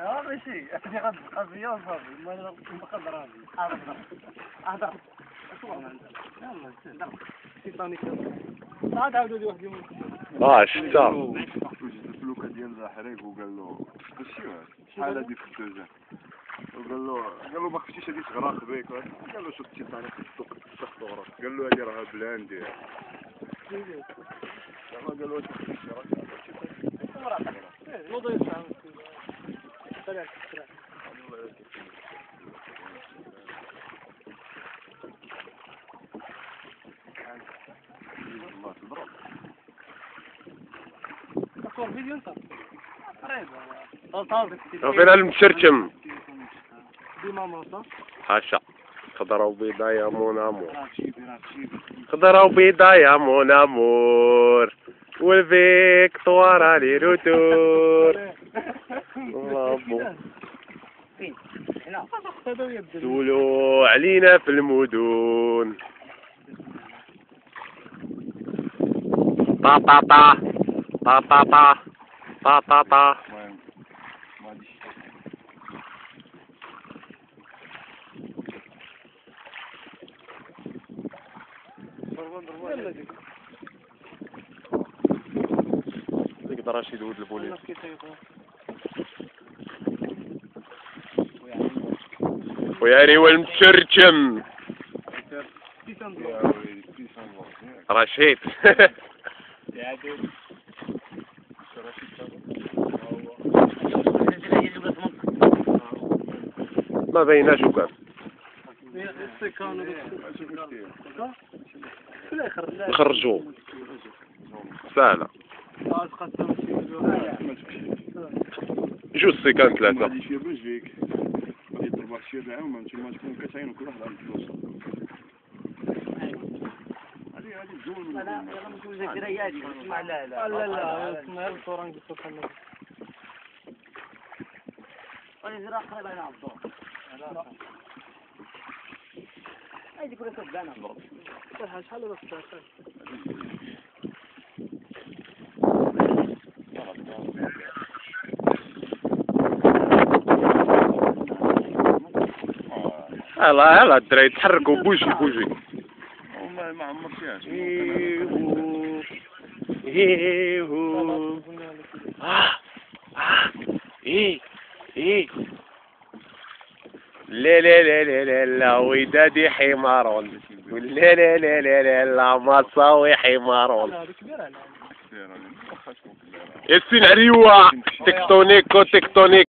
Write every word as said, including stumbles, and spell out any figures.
لا ماشي هادي غتبقى فيا وصافي ما نبقى ضرابي اهضر اهضر يلا سير تيتانيك عاد عاودوا لي واحد يوم اه شتا وجد الفلوكه ديال الحريق وقال له ماشي شحال هادي في الدوزان وقال له قال له ما خفتيش هادي تغرق بيك قال له شوف التيتانيك في السوق تغرق قال له هادي راها بلاندي قال له واش خفتيش راك نوضي ساعه طلع السرعه الله تضرب تصور فيديو انت قريب فين المشرشم ديما ماطا حاشا خضرا وبيضا يا مون امور خضرا وبيضا يا مون امور والفيكتوار لي روتور الله فين هنا سولوا علينا في المدن با با با با با با با با با المهم ما غاديش يقدر رشيد ولد البوليس ويعني والمشرشم رشيد ما بيناش وكان نخرجوه سهلة جوج سيكان ثلاثة غادي شي بلجيك غادي يضرب واحد الشي رعاهم نتوما تكون كتعين وكل واحد عنده فلوس هادي هادي تزول لا لا لا لا لا لا اسمها الصورة نقصو خلنا وليزرا قريب على الدور هادي كلها تبعنا شحال شحال بس شحال هلا هلا الدراري تحركوا بوجي بوجي والله ما عمر فيهاش هيهو هيهو آه آه إيه إيه لا لا لا لا لا لا ودادي حمار لا لا لا لا لا لا مصاوي حمار ياسين عريوة تكتونيكو تكتونيك